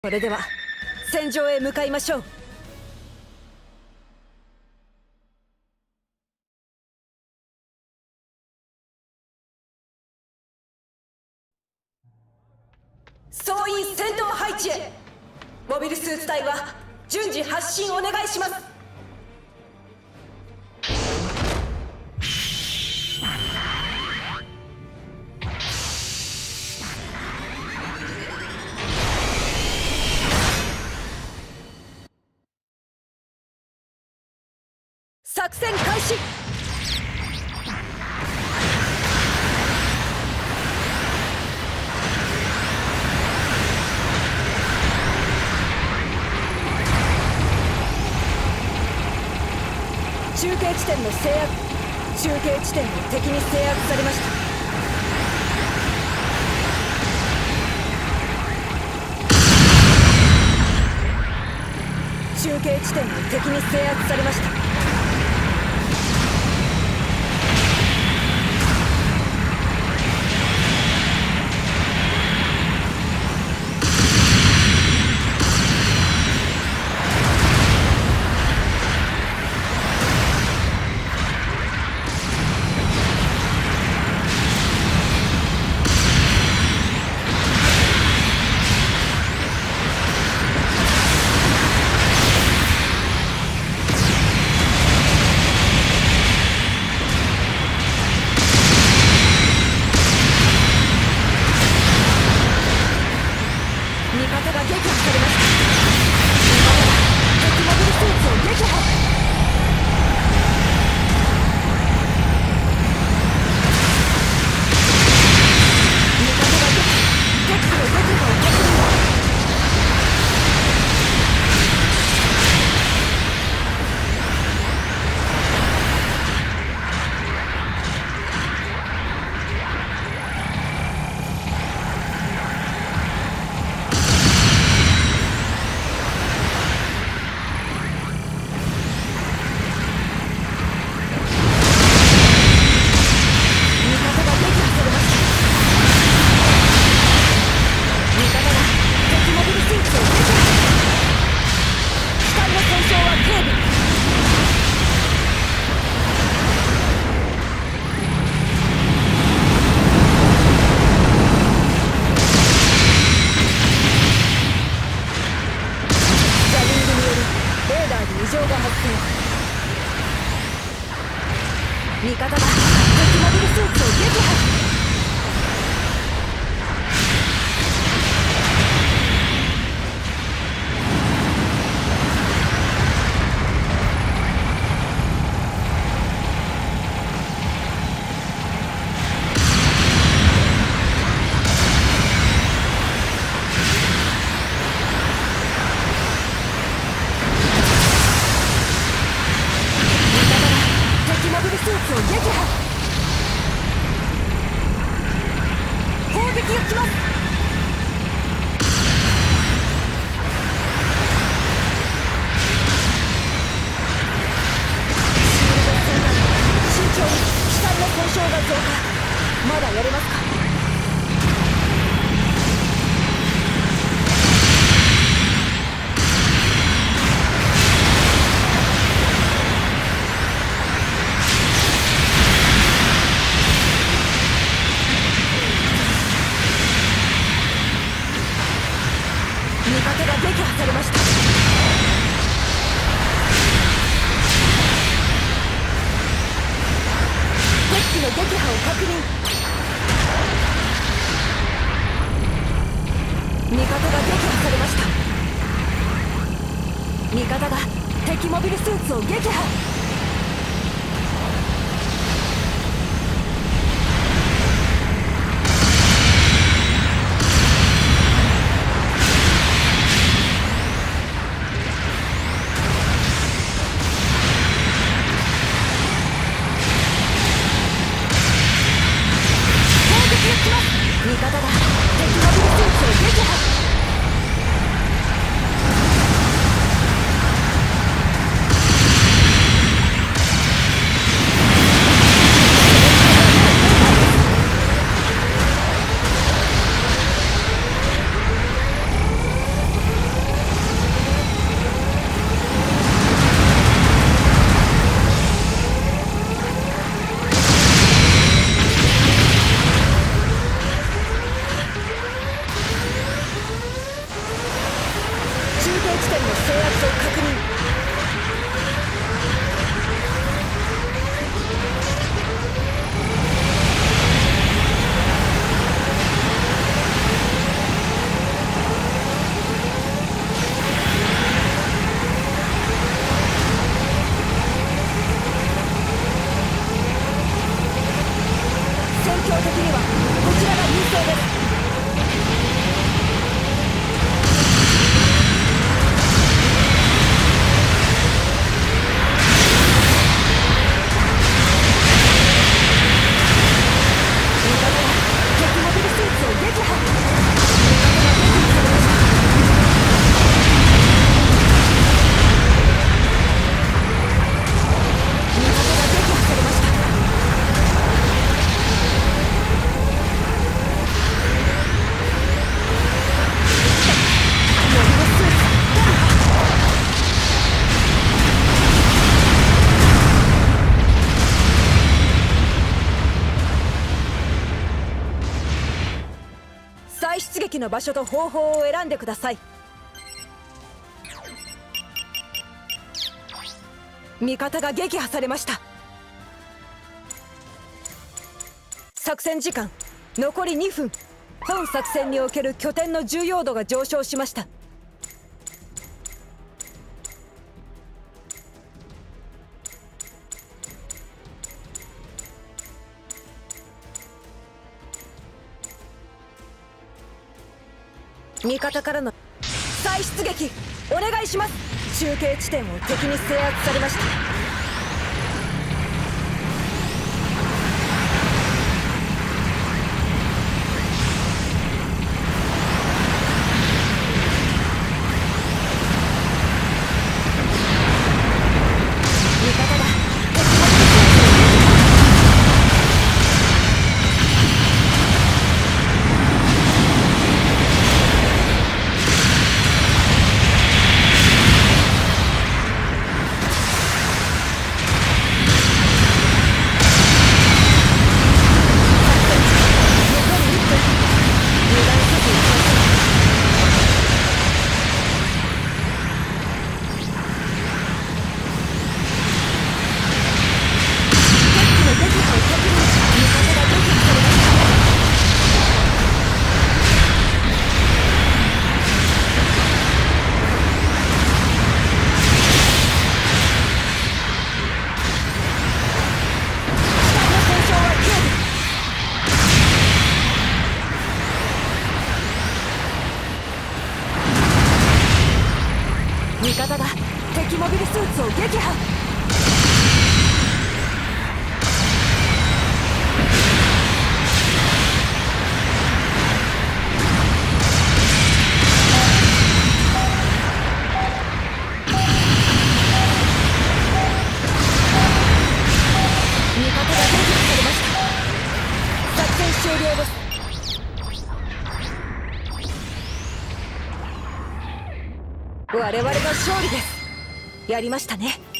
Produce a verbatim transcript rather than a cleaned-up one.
それでは戦場へ向かいましょう。総員戦闘配置へ。モビルスーツ隊は順次発進お願いします。作戦開始。中継地点の制圧中継地点を敵に制圧されました。中継地点を敵に制圧されました。味方が敵モビルスーツを撃破。まだやれますか？味方が撃破されました。敵機の撃破を確認。味方が撃破されました。味方が敵モビルスーツを撃破。味方が敵モビルスーツを撃破。味中継地点の制圧を確認。戦況的にはこちらが優勢です。再出撃の場所と方法を選んでください。味方が撃破されました。作戦時間残りにふん。本作戦における拠点の重要度が上昇しました。味方からの再出撃お願いします。中継地点を敵に制圧されました。味方だ。味方だ。敵モビルスーツを撃破。味方が撃破されました。作戦終了です。我々の勝利です。やりましたね。